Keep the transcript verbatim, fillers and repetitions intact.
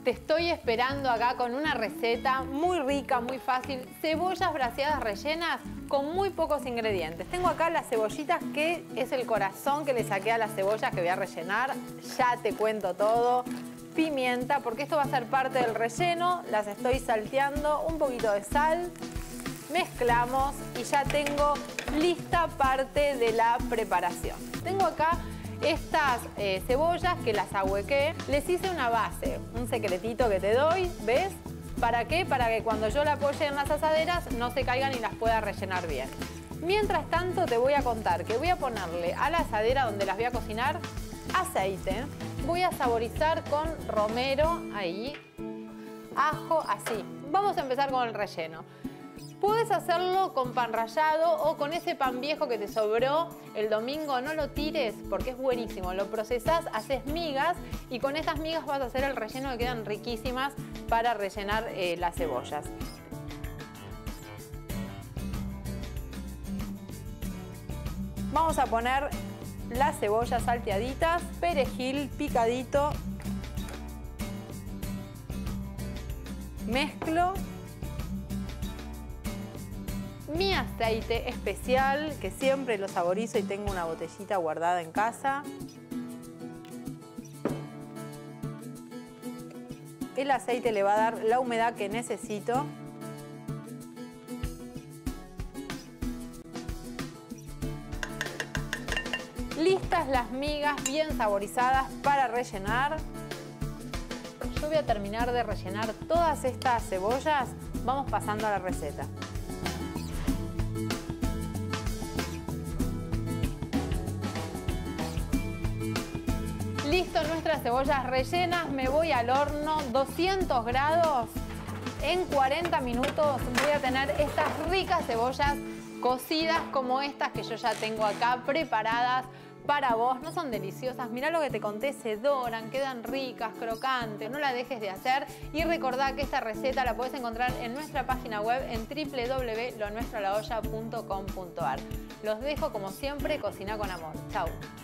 Te estoy esperando acá con una receta muy rica, muy fácil. Cebollas braseadas rellenas con muy pocos ingredientes. Tengo acá las cebollitas, que es el corazón que le saqué a las cebollas que voy a rellenar. Ya te cuento todo. Pimienta, porque esto va a ser parte del relleno. Las estoy salteando. Un poquito de sal. Mezclamos y ya tengo lista parte de la preparación. Tengo acá estas eh, cebollas que las ahuequé. Les hice una base, un secretito que te doy, ¿ves? ¿Para qué? Para que cuando yo la apoye en las asaderas no se caigan y las pueda rellenar bien. Mientras tanto te voy a contar que voy a ponerle a la asadera donde las voy a cocinar aceite. Voy a saborizar con romero, ahí, ajo, así. Vamos a empezar con el relleno. Puedes hacerlo con pan rallado o con ese pan viejo que te sobró el domingo. No lo tires porque es buenísimo. Lo procesás, haces migas y con esas migas vas a hacer el relleno que quedan riquísimas para rellenar eh, las cebollas. Vamos a poner las cebollas salteaditas, perejil picadito. Mezclo. Mi aceite especial, que siempre lo saborizo y tengo una botellita guardada en casa. El aceite le va a dar la humedad que necesito. Listas las migas bien saborizadas para rellenar. Yo voy a terminar de rellenar todas estas cebollas. Vamos pasando a la receta. Listo, nuestras cebollas rellenas. Me voy al horno, doscientos grados. En cuarenta minutos voy a tener estas ricas cebollas cocidas como estas que yo ya tengo acá preparadas para vos. No son deliciosas, mirá lo que te conté, se doran, quedan ricas, crocantes, no la dejes de hacer. Y recordá que esta receta la podés encontrar en nuestra página web en w w w punto lo nuestro a la olla punto com punto a r. Los dejo como siempre, cocina con amor. Chau.